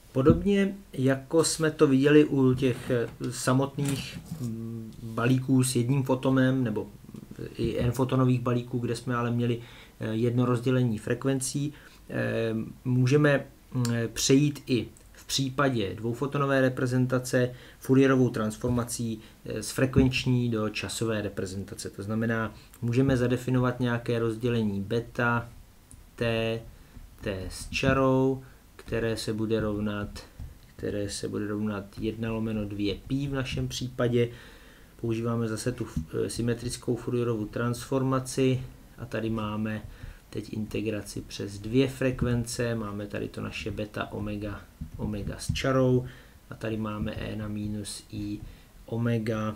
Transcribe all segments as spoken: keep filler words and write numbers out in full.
Podobně jako jsme to viděli u těch samotných balíků s jedním fotonem nebo i n-fotonových balíků, kde jsme ale měli jedno rozdělení frekvencí, můžeme přejít i v případě dvoufotonové reprezentace Fourierovou transformací z frekvenční do časové reprezentace. To znamená, můžeme zadefinovat nějaké rozdělení beta, t, t s čarou, které se bude rovnat, které se bude rovnat jedna lomeno dvě pi v našem případě. Používáme zase tu symetrickou Fourierovu transformaci a tady máme teď integraci přes dvě frekvence, máme tady to naše beta omega, omega s čarou a tady máme e na minus i omega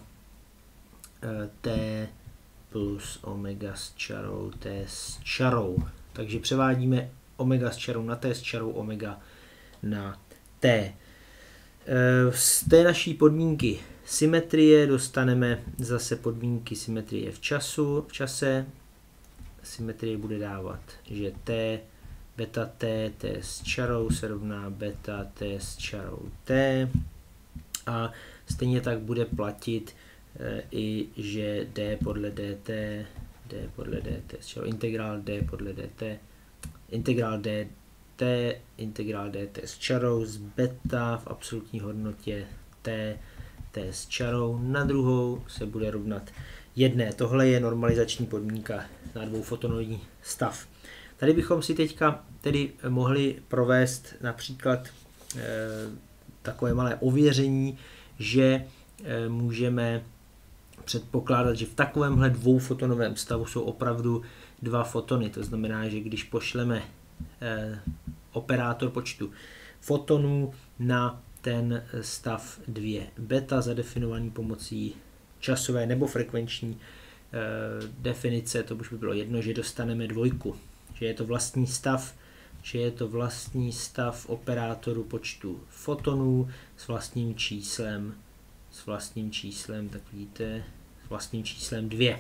t plus omega s čarou t s čarou. Takže převádíme omega s čarou na t s čarou, omega na t. Z té naší podmínky symetrie dostaneme zase podmínky symetrie v času, v čase. Symetrie bude dávat, že t, beta t, t s čarou se rovná beta t s čarou t a stejně tak bude platit e, i, že d podle dt, d podle dt s čarou, integrál d podle dt, integrál dt, integrál dt s čarou z beta v absolutní hodnotě t, t s čarou na druhou se bude rovnat jedné. Tohle je normalizační podmínka na dvoufotonový stav. Tady bychom si teďka tedy mohli provést například e, takové malé ověření, že e, můžeme předpokládat, že v takovémhle dvoufotonovém stavu jsou opravdu dva fotony. To znamená, že když pošleme e, operátor počtu fotonů na ten stav dvě beta zadefinovaný pomocí časové nebo frekvenční e, definice, to už by bylo jedno, že dostaneme dvojku, že je to vlastní stav, že je to vlastní stav operátoru počtu fotonů s vlastním číslem, s vlastním číslem, tak vidíte, s vlastním číslem dvě.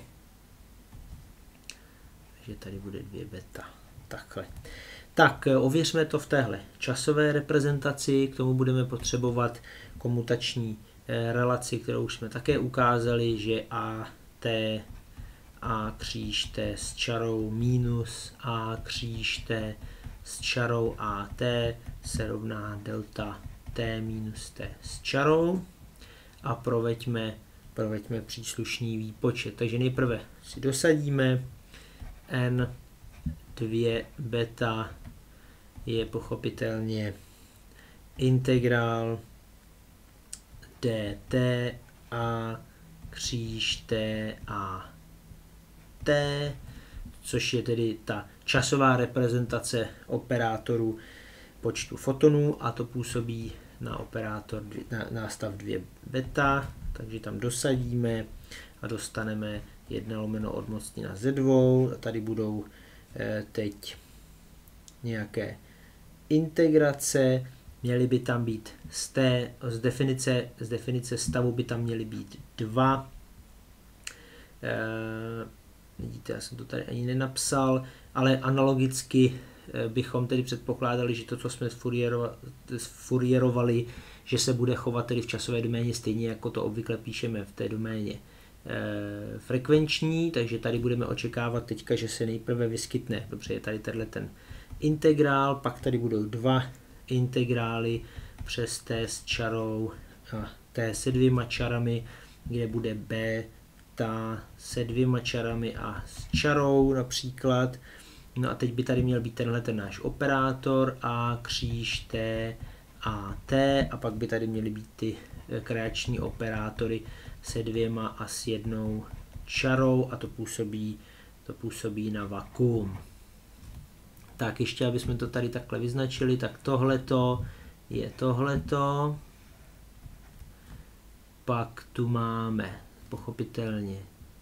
Takže tady bude dvě beta. Takhle. Tak, ověřme to v téhle časové reprezentaci, k tomu budeme potřebovat komutační relaci, kterou už jsme také ukázali, že a, t, a kříž t s čarou minus a kříž t s čarou a t se rovná delta t minus t s čarou a proveďme, proveďme příslušný výpočet. Takže nejprve si dosadíme n dvě beta je pochopitelně integrál dt a kříž t a t, což je tedy ta časová reprezentace operátorů počtu fotonů a to působí na operátor na, na stav dvě beta, takže tam dosadíme a dostaneme jedna lomeno odmocnina ze dvou a tady budou eh, teď nějaké integrace. Měly by tam být z, té, z, definice, z definice stavu by tam měly být dva. E, vidíte, já jsem to tady ani nenapsal, ale analogicky bychom tedy předpokládali, že to, co jsme sfurierovali, že se bude chovat tedy v časové doméně stejně, jako to obvykle píšeme v té doméně e, frekvenční, takže tady budeme očekávat teďka, že se nejprve vyskytne, dobře, je tady tenhle ten integrál, pak tady budou dva integrály přes t s čarou a t se dvěma čarami, kde bude beta se dvěma čarami a s čarou například. No a teď by tady měl být tenhle ten náš operátor a kříž t a t a pak by tady měly být ty kreační operátory se dvěma a s jednou čarou a to působí, to působí na vakuum. Tak ještě, aby jsme to tady takhle vyznačili, tak tohleto je tohleto. Pak tu máme pochopitelně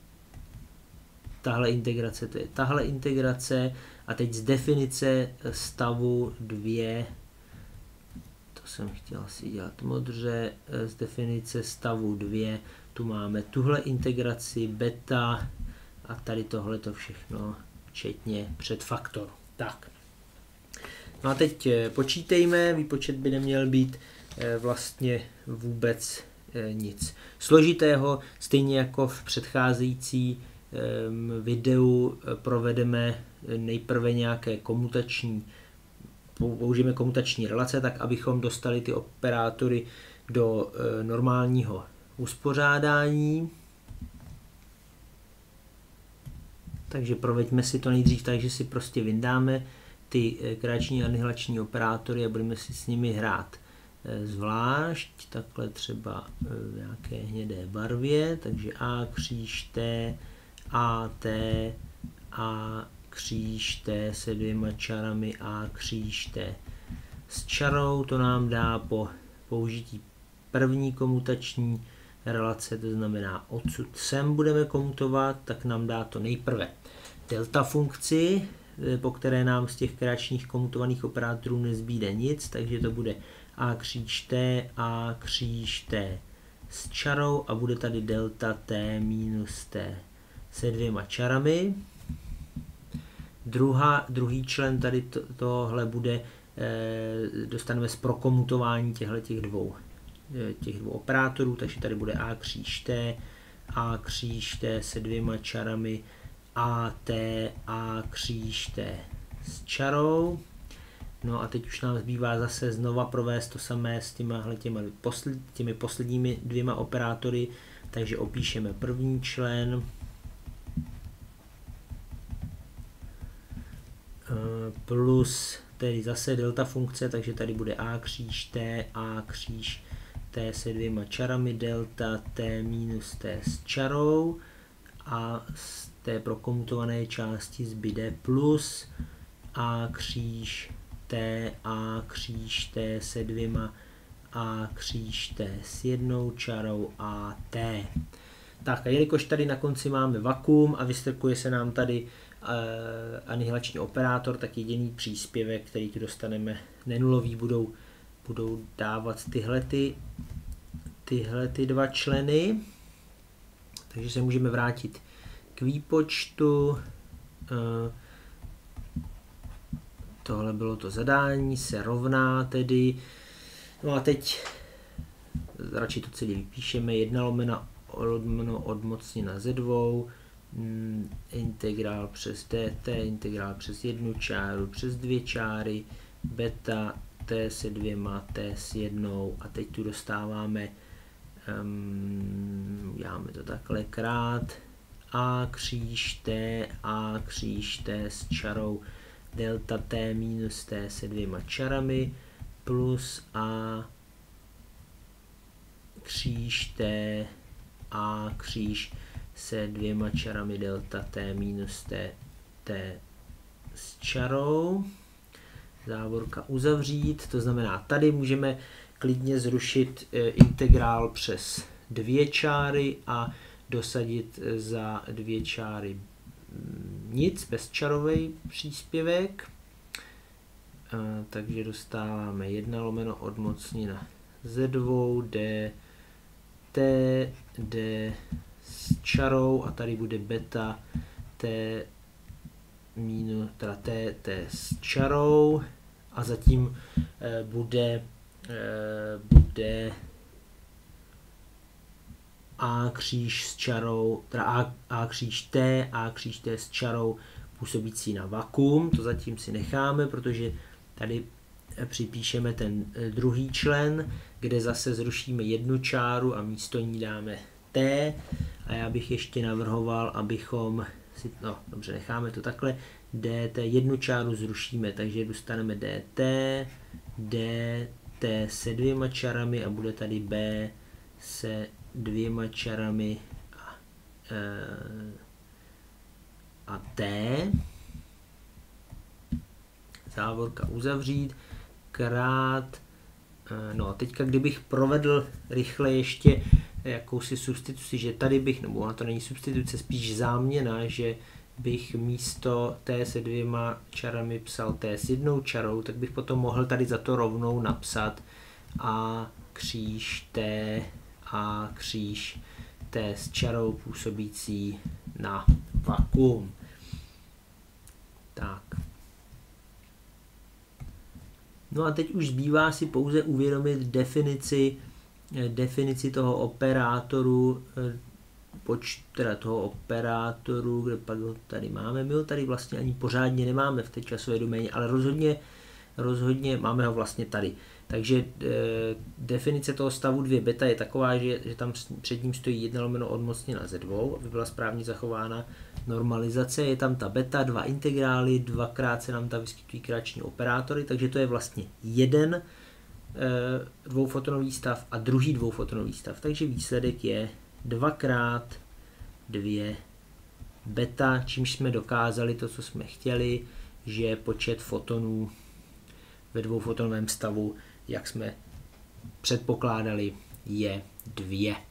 tahle integrace, to je tahle integrace a teď z definice stavu dvě, to jsem chtěl si dělat modře, z definice stavu dvě tu máme tuhle integraci beta a tady tohleto všechno včetně předfaktoru. Tak. No a teď počítejme, výpočet by neměl být vlastně vůbec nic složitého, stejně jako v předcházející videu provedeme nejprve nějaké komutační, použijeme komutační relace, tak abychom dostali ty operátory do normálního uspořádání. Takže proveďme si to nejdřív tak, že si prostě vyndáme ty kreační a anihilační operátory a budeme si s nimi hrát zvlášť, takhle třeba v nějaké hnědé barvě, takže A kříž T, A, T, A kříž T se dvěma čarami, A kříž T s čarou, to nám dá po použití první komutační relace, to znamená odsud sem budeme komutovat, tak nám dá to nejprve delta funkci, po které nám z těch kreačních komutovaných operátorů nezbýde nic, takže to bude A kříž T, A kříž T s čarou a bude tady delta T minus T se dvěma čarami. Druhá, druhý člen tady to, tohle bude, eh, dostaneme z prokomutování těchto dvou, eh, těch dvou operátorů, takže tady bude A kříž T, A kříž T se dvěma čarami, A, T, A kříž T s čarou. No a teď už nám zbývá zase znova provést to samé s těma, těma posled, těmi posledními dvěma operátory, takže opíšeme první člen, plus tedy zase delta funkce, takže tady bude A kříž T, A kříž T se dvěma čarami, delta T minus T s čarou a z té prokomutované části zbyde plus A kříž T, A kříž T se dvěma, A kříž T s jednou čarou a T. Tak a jelikož tady na konci máme vakuum a vystrkuje se nám tady uh, anihilační operátor, tak jediný příspěvek, který tu dostaneme nenulový, budou, budou dávat tyhle, ty, tyhle ty dva členy. Takže se můžeme vrátit k výpočtu. Uh, tohle bylo to zadání, se rovná tedy. No a teď radši to celé vypíšeme. jedna lomeno odmocnina ze dvou, mm, integrál přes dt, integrál přes jednu čáru, přes dvě čáry, beta t se dvěma, t s jednou a teď tu dostáváme, um, děláme to takhle krát, a kříž t, a kříž t s čarou, delta t minus t se dvěma čarami, plus a kříž t, a kříž se dvěma čarami, delta t minus t, t s čarou, závorka uzavřít, to znamená, tady můžeme klidně zrušit e, integrál přes dvě čáry a dosadit za dvě čáry nic, bezčarový příspěvek, e, takže dostáváme jedna lomeno odmocnina ze dvou, d, t, d s čarou a tady bude beta t minus, teda t, t s čarou a zatím e, bude, e, bude a kříž s čarou, teda a, a kříž t, a kříž t s čarou působící na vakuum, to zatím si necháme, protože tady připíšeme ten druhý člen, kde zase zrušíme jednu čáru a místo ní dáme t a já bych ještě navrhoval, abychom si, no dobře, necháme to takhle, dt, jednu čáru zrušíme, takže dostaneme dt, dt se dvěma čarami a bude tady b se dvěma čarami a, e, a t, závorka uzavřít, krát, no a teďka kdybych provedl rychle ještě jakousi substituci, že tady bych, nebo ona to není substituce, spíš záměna, že bych místo t se dvěma čarami psal t s jednou čarou, tak bych potom mohl tady za to rovnou napsat a kříž t, a kříž t s čarou působící na vakuum. Tak. No a teď už zbývá si pouze uvědomit definici, definici toho operátoru, poč, teda toho operátoru, kde pak ho tady máme. My ho tady vlastně ani pořádně nemáme v té časové doméně, ale rozhodně, rozhodně máme ho vlastně tady. Takže e, definice toho stavu dva beta je taková, že, že tam před ním stojí jedna lomeno odmocněna ze dvou, aby byla správně zachována normalizace. Je tam ta beta, dva integrály, dvakrát se nám tam vyskytují kráční operátory, takže to je vlastně jeden e, dvoufotonový stav a druhý dvoufotonový stav. Takže výsledek je dvakrát dvě beta, čímž jsme dokázali to, co jsme chtěli, že počet fotonů ve dvoufotonovém stavu, jak jsme předpokládali, je dvě.